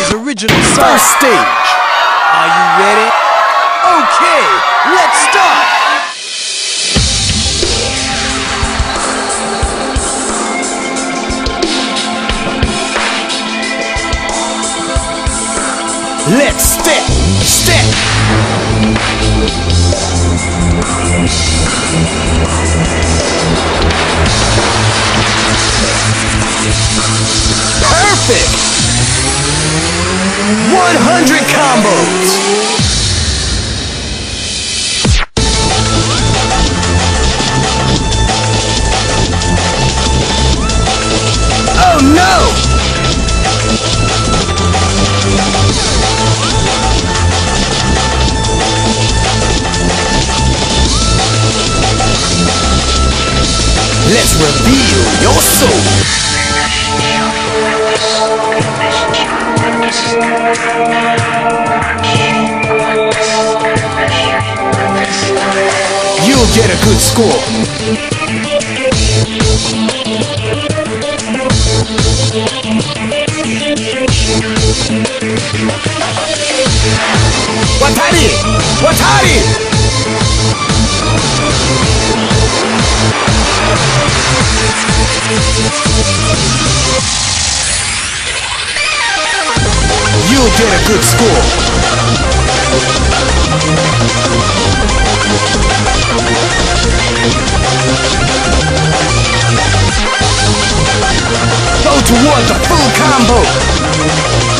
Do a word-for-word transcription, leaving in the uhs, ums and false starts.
Valkyrie's original first stage. Are you ready? Okay, let's start! Let's step, step. Perfect. one hundred combos. Oh no! Let's reveal your soul. You'll get a good score. Watari! Watari! You'll get a good score. Go toward the full combo.